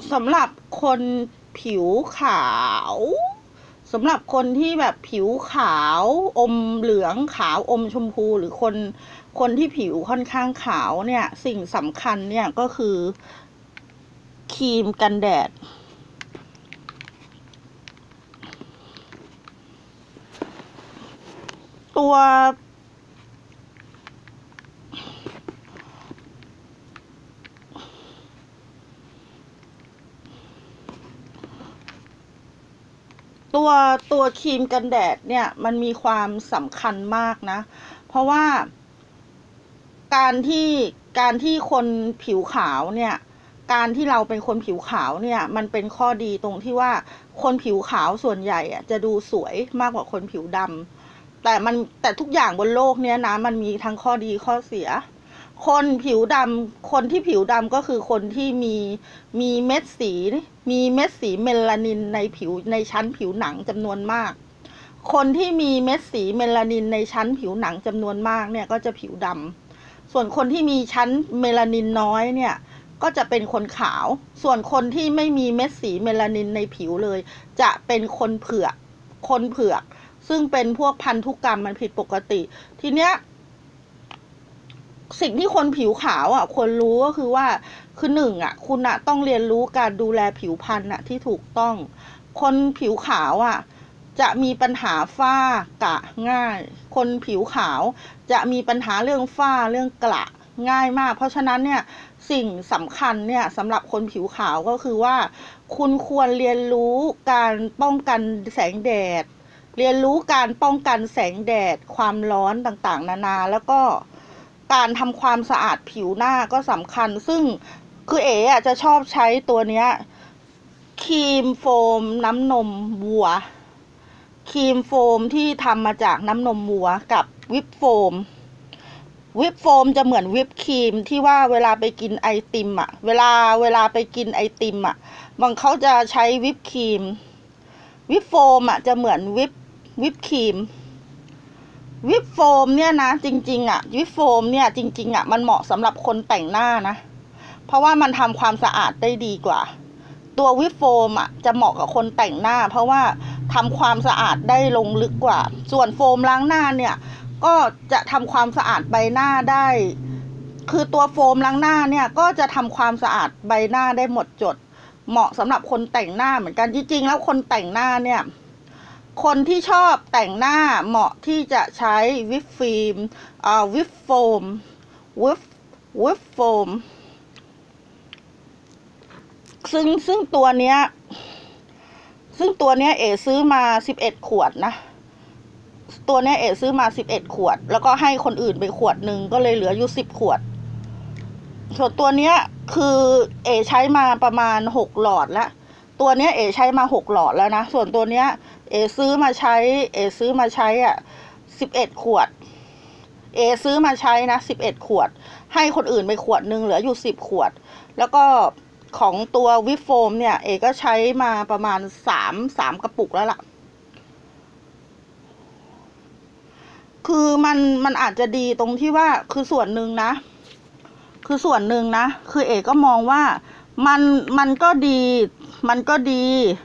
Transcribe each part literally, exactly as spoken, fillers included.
สำหรับคนผิวขาวสำหรับคนที่แบบผิวขาวอมเหลืองขาวอมชมพูหรือคนคนที่ผิวค่อนข้างขาวเนี่ยสิ่งสำคัญเนี่ยก็คือครีมกันแดดตัวตัวตัวครีมกันแดดเนี่ยมันมีความสำคัญมากนะเพราะว่าการที่การที่คนผิวขาวเนี่ยการที่เราเป็นคนผิวขาวเนี่ยมันเป็นข้อดีตรงที่ว่าคนผิวขาวส่วนใหญ่อะจะดูสวยมากกว่าคนผิวดำแต่มันแต่ทุกอย่างบนโลกเนี้ยนะมันมีทั้งข้อดีข้อเสียคนผิวดำคนที่ผิวดำก็คือคนที่มีมีเม็ดสีมีเม็ดสีเมลานินในผิวในชั้นผิวหนังจำนวนมากคนที่มีเม็ดสีเมลานินในชั้นผิวหนังจำนวนมากเนี่ยก็จะผิวดำส่วนคนที่มีชั้นเมลานินน้อยเนี่ยก็จะเป็นคนขาวส่วนคนที่ไม่มีเม็ดสีเมลานินในผิวเลยจะเป็นคนเผือกคนเผือกซึ่งเป็นพวกพันธุกรรมมันผิดปกติทีเนี้ยสิ่งที่คนผิวขาวอ่ะควรรู้ก็คือว่าคือหนึ่งอ่ะคุณอ่ะต้องเรียนรู้การดูแลผิวพรรณอ่ะที่ถูกต้องคนผิวขาวอ่ะจะมีปัญหาฝ้ากระง่ายคนผิวขาวจะมีปัญหาเรื่องฝ้าเรื่องกระง่ายมากเพราะฉะนั้นเนี่ยสิ่งสำคัญเนี่ยสำหรับคนผิวขาวก็คือว่าคุณควรเรียนรู้การป้องกันแสงแดดเรียนรู้การป้องกันแสงแดดความร้อนต่างๆนานาแล้วก็การทำความสะอาดผิวหน้าก็สำคัญซึ่งคือเอ๋อ่ะจะชอบใช้ตัวเนี้ยครีมโฟมน้ำนมวัวครีมโฟมที่ทำมาจากน้ำนมวัวกับวิปโฟมวิปโฟมจะเหมือนวิปครีมที่ว่าเวลาไปกินไอติมอ่ะเวลาเวลาไปกินไอติมอ่ะบางเขาจะใช้วิปครีมวิปโฟมอ่ะจะเหมือนวิปวิปครีมวิปโฟมเนี่ยนะจริงๆอ่ะวิปโฟมเนี่ยจริงๆอ่ะมันเหมาะสำหรับคนแต่งหน้านะเพราะว่ามันทำความสะอาดได้ดีกว่าตัววิปโฟมอ่ะจะเหมาะกับคนแต่งหน้าเพราะว่าทำความสะอาดได้ลงลึกกว่าส่วนโฟมล้างหน้าเนี่ยก็จะทำความสะอาดใบหน้าได้คือตัวโฟมล้างหน้าเนี่ยก็จะทำความสะอาดใบหน้าได้หมดจดเหมาะสำหรับคนแต่งหน้าเหมือนกันจริงๆแล้วคนแต่งหน้าเนี่ยคนที่ชอบแต่งหน้าเหมาะที่จะใช้วิปฟิล์มอ่าวิปโฟมวิปวิปโฟมซึ่งซึ่งตัวเนี้ยซึ่งตัวเนี้ยเอ๋ซื้อมาสิบเอ็ดขวดนะตัวเนี้ยเอ๋ซื้อมาสิบเอ็ดขวดแล้วก็ให้คนอื่นไปขวดหนึ่งก็เลยเหลืออยู่สิบขวดส่วนตัวเนี้ยคือเอ๋ใช้มาประมาณหกหลอดแล้วตัวเนี้ยเอ๋ใช้มาหกหลอดแล้วนะส่วนตัวเนี้ยเอ๋ซื้อมาใช้เอ๋ซื้อมาใช้อ่ะสิบเอ็ดขวดเอ๋ซื้อมาใช้นะสิบเอ็ดขวดให้คนอื่นไปขวดหนึ่งเหลืออยู่สิบขวดแล้วก็ของตัววิปโฟมเนี่ยเอ๋ก็ใช้มาประมาณสามสามกระปุกแล้วล่ะคือมันมันอาจจะดีตรงที่ว่าคือส่วนหนึ่งนะคือส่วนหนึ่งนะคือเอ๋ก็มองว่ามันมันก็ดีมันก็ดี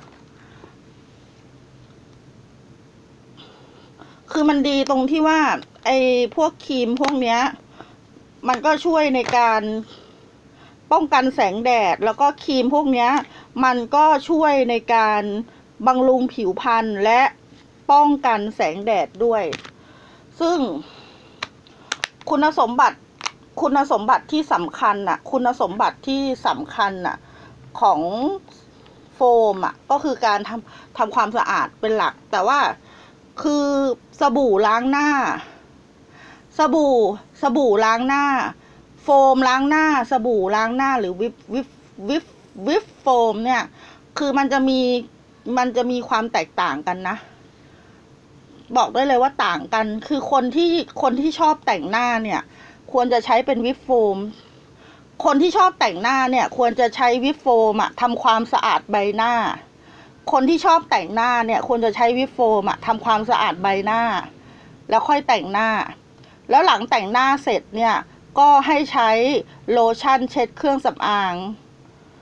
คือมันดีตรงที่ว่าไอ้พวกครีมพวกเนี้ยมันก็ช่วยในการป้องกันแสงแดดแล้วก็ครีมพวกเนี้ยมันก็ช่วยในการบำรุงผิวพรรณและป้องกันแสงแดดด้วยซึ่งคุณสมบัติคุณสมบัติที่สำคัญน่ะคุณสมบัติที่สำคัญน่ะของโฟมอ่ะก็คือการทำทำความสะอาดเป็นหลักแต่ว่าคือสบู่ล้างหน้าสบู่สบู่ล้างหน้าโฟมล้างหน้าสบู่ล้างหน้าหรือวิปวิปวิปวิปโฟมเนี่ยคือมันจะมีมันจะมีความแตกต่างกันนะบอกได้เลยว่าต่างกันคือคนที่คนที่ชอบแต่งหน้าเนี่ยควรจะใช้เป็นวิปโฟมคนที่ชอบแต่งหน้าเนี่ยควรจะใช้วิปโฟมอะทำความสะอาดใบหน้าคนที่ชอบแต่งหน้าเนี่ยควรจะใช้วิปโฟมอะทำความสะอาดใบหน้าแล้วค่อยแต่งหน้าแล้วหลังแต่งหน้าเสร็จเนี่ยก็ให้ใช้โลชั่นเช็ดเครื่องสำอาง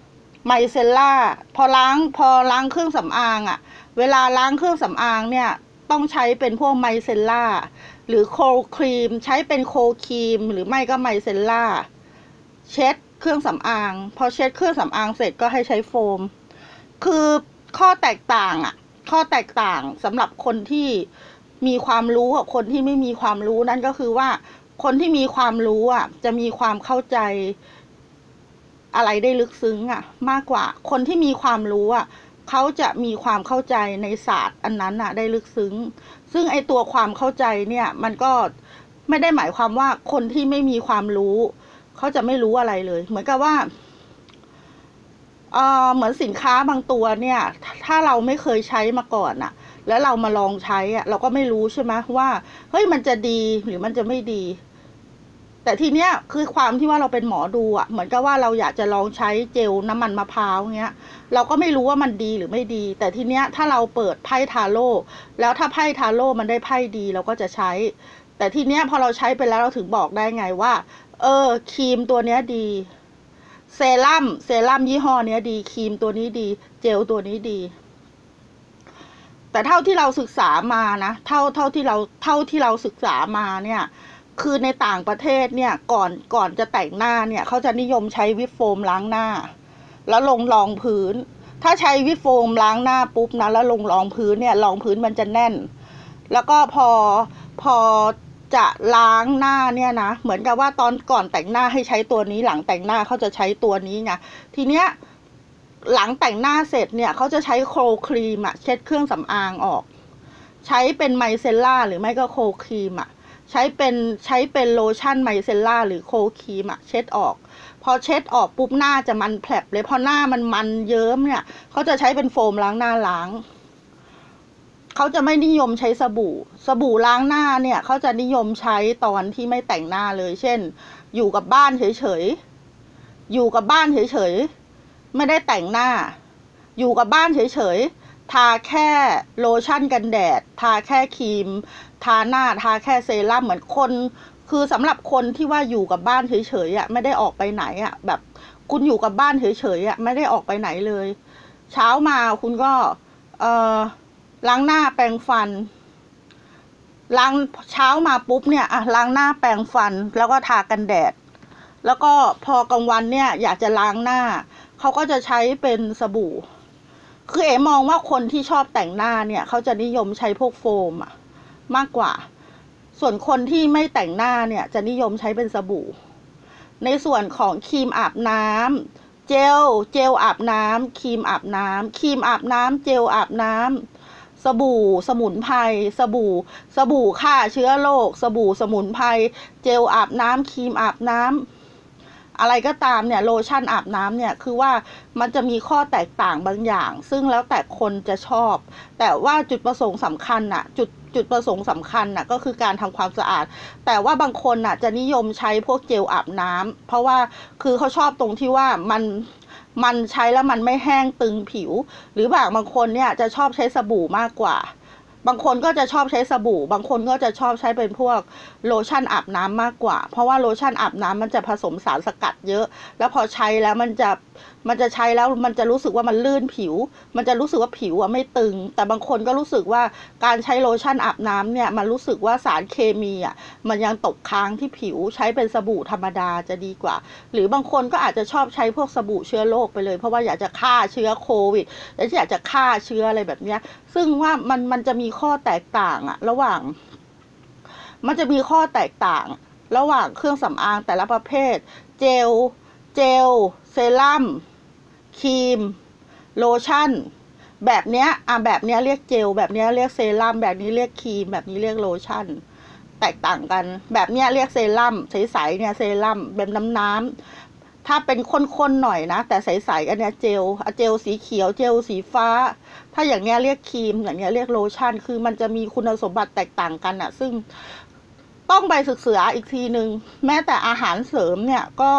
ไมเซลล่าพอล้างพอล้างเครื่องสำอางอะเวลาล้างเครื่องสำอางเนี่ยต้องใช้เป็นพวกไมเซลล่าหรือโคครีมใช้เป็นโคครีมหรือไม่ก็ไมเซลล่าเช็ดเครื่องสำอางพอเช็ดเครื่องสำอางเสร็จก็ให้ใช้โฟมคือข้อแตกต่างอะข้อแตกต่างสำหรับคนที่มีความรู้กับคนที่ไม่มีความรู้นั่นก็คือว่าคนที่มีความรู้อ่ะจะมีความเข้าใจอะไรได้ลึกซึ้งอ่ะมากกว่าคนที่มีความรู้อ่ะเขาจะมีความเข้าใจในศาสตร์อันนั้นอ่ะได้ลึกซึ้งซึ่งไอตัวความเข้าใจเนี่ยมันก็ไม่ได้หมายความว่าคนที่ไม่มีความรู้เขาจะไม่รู้อะไรเลยเหมือนกับว่าเออเหมือนสินค้าบางตัวเนี่ยถ้าเราไม่เคยใช้มาก่อนอ่ะแล้วเรามาลองใช้อ่ะเราก็ไม่รู้ใช่ไหมว่าเฮ้ยมันจะดีหรือมันจะไม่ดีแต่ทีเนี้ยคือความที่ว่าเราเป็นหมอดูอ่ะเหมือนกับว่าเราอยากจะลองใช้เจลน้ำมันมะพร้าวเงี้ยเราก็ไม่รู้ว่ามันดีหรือไม่ดีแต่ทีเนี้ยถ้าเราเปิดไพ่ทาโร่แล้วถ้าไพ่ทาโร่มันได้ไพ่ดีเราก็จะใช้แต่ทีเนี้ยพอเราใช้ไปแล้วเราถึงบอกได้ไงว่าเออครีมตัวเนี้ยดีเซรั่มเซรั่มยี่ห้อเนี้ยดีครีมตัวนี้ดีเจลตัวนี้ดีแต่เท่าที่เราศึกษามานะเท่าเท่าที่เราเท่าที่เราศึกษามาเนี่ยคือในต่างประเทศเนี่ยก่อนก่อนจะแต่งหน้าเนี่ยเขาจะนิยมใช้วิปโฟมล้างหน้าแล้วลงรองพื้นถ้าใช้วิปโฟมล้างหน้าปุ๊บนะแล้วลงรองพื้นเนี่ยรองพื้นมันจะแน่นแล้วก็พอพอจะล้างหน้าเนี่ยนะเหมือนกับว่าตอนก่อนแต่งหน้าให้ใช้ตัวนี้หลังแต่งหน้าเขาจะใช้ตัวนี้ไงทีเนี้ยหลังแต่งหน้าเสร็จเนี่ยเขาจะใช้โคลครีมอะเช็ดเครื่องสำอางออกใช้เป็นไมเซลล่าหรือไม่ก็โคลครีมอะใช้เป็นใช้เป็นโลชั่นไมเซลล่าหรือโคลครีมอะเช็ดออกพอเช็ดออกปุ๊บหน้าจะมันแผลบเลยพอหน้ามันมันเยิ้มเนี่ยเขาจะใช้เป็นโฟมล้างหน้าล้างเขาจะไม่นิยมใช้สบู่สบู่ล้างหน้าเนี่ยเขาจะนิยมใช้ตอนที่ไม่แต่งหน้าเลยเช่นอยู่กับบ้านเฉยๆอยู่กับบ้านเฉยๆไม่ได้แต่งหน้าอยู่กับบ้านเฉยๆทาแค่โลชั่นกันแดดทาแค่ครีมทาหน้าทาแค่เซรั่มเหมือนคนคือสำหรับคนที่ว่าอยู่กับบ้านเฉยๆอ่ะไม่ได้ออกไปไหนอ่ะแบบคุณอยู่กับบ้านเฉยๆอ่ะไม่ได้ออกไปไหนเลยเช้ามาคุณก็เอ่อล้างหน้าแปรงฟันล้างเช้ามาปุ๊บเนี่ยอ่ะล้างหน้าแปรงฟันแล้วก็ทากันแดดแล้วก็พอกลางวันเนี่ยอยากจะล้างหน้าเขาก็จะใช้เป็นสบู่คือเอ๋มองว่าคนที่ชอบแต่งหน้าเนี่ยเขาจะนิยมใช้พวกโฟมอะมากกว่าส่วนคนที่ไม่แต่งหน้าเนี่ยจะนิยมใช้เป็นสบู่ในส่วนของครีมอาบน้ำเจลเจลอาบน้ำครีมอาบน้ำครีมอาบน้ำเจลอาบน้ำสบู่สมุนไพรสบู่สบู่ฆ่าเชื้อโรคสบู่สมุนไพรเจลอาบน้ำครีมอาบน้ำอะไรก็ตามเนี่ยโลชั่นอาบน้ำเนี่ยคือว่ามันจะมีข้อแตกต่างบางอย่างซึ่งแล้วแต่คนจะชอบแต่ว่าจุดประสงค์สำคัญน่ะจุดจุดประสงค์สำคัญน่ะก็คือการทำความสะอาดแต่ว่าบางคนน่ะจะนิยมใช้พวกเจลอาบน้ำเพราะว่าคือเขาชอบตรงที่ว่ามันมันใช้แล้วมันไม่แห้งตึงผิวหรือบางบางคนเนี่ยจะชอบใช้สบู่มากกว่าบางคนก็จะชอบใช้สบู่บางคนก็จะชอบใช้เป็นพวกโลชั่นอาบน้ำมากกว่าเพราะว่าโลชั่นอาบน้ำมันจะผสมสารสกัดเยอะแล้วพอใช้แล้วมันจะมันจะใช้แล้วมันจะรู้สึกว่ามันลื่นผิวมันจะรู้สึกว่าผิวอะไม่ตึงแต่บางคนก็รู้สึกว่าการใช้โลชั่นอาบน้ำเนี่ยมันรู้สึกว่าสารเคมีอ่ะมันยังตกค้างที่ผิวใช้เป็นสบู่ธรรมดาจะดีกว่าหรือบางคนก็อาจจะชอบใช้พวกสบู่เชื้อโรคไปเลยเพราะว่าอยากจะฆ่าเชื้อโควิดและอยากจะฆ่าเชื้ออะไรแบบเนี้ยซึ่งว่ามันมันจะมีข้อแตกต่างอะระหว่างมันจะมีข้อแตกต่างระหว่างเครื่องสำอางแต่ละประเภทเจลเจลเซรั่มครีมโลชั่นแบบเนี้ยอ่ะแบบเนี้ยเรียกเจลแบบเนี้ยเรียกเซรั่มแบบนี้เรียกครีมแบบนี้เรียกโลชั่นแตกต่างกันแบบเนี้ยเรียกเซรั่มใสๆเนี่ยเซรั่มแบบน้ำๆถ้าเป็นข้นๆหน่อยนะแต่ใสๆอันเนี้ยเจลเจลสีเขียวเจลสีฟ้าถ้าอย่างเงี้ยเรียกครีมอย่างเงี้ยเรียกโลชั่นคือมันจะมีคุณสมบัติแตกต่างกันอ่ะซึ่งต้องไปศึกษาอีกทีนึงแม้แต่อาหารเสริมเนี่ยก็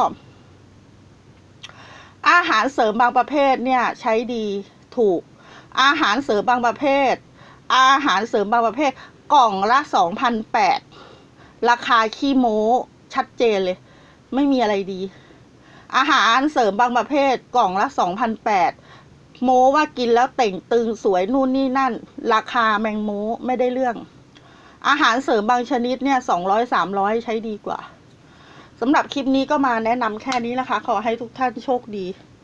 อาหารเสริมบางประเภทเนี่ยใช้ดีถูกอาหารเสริมบางประเภทอาหารเสริมบางประเภทกล่องละ สองพันแปดร้อย ราคาขี้โม้ชัดเจนเลยไม่มีอะไรดีอาหารเสริมบางประเภทกล่องละ สองพันแปดร้อย โม้ว่ากินแล้วเต่งตึงสวยนู่นนี่นั่นราคาแมงโม้ไม่ได้เรื่องอาหารเสริมบางชนิดเนี่ยสองร้อย สามร้อยใช้ดีกว่าสำหรับคลิปนี้ก็มาแนะนำแค่นี้นะคะขอให้ทุกท่านโชคดี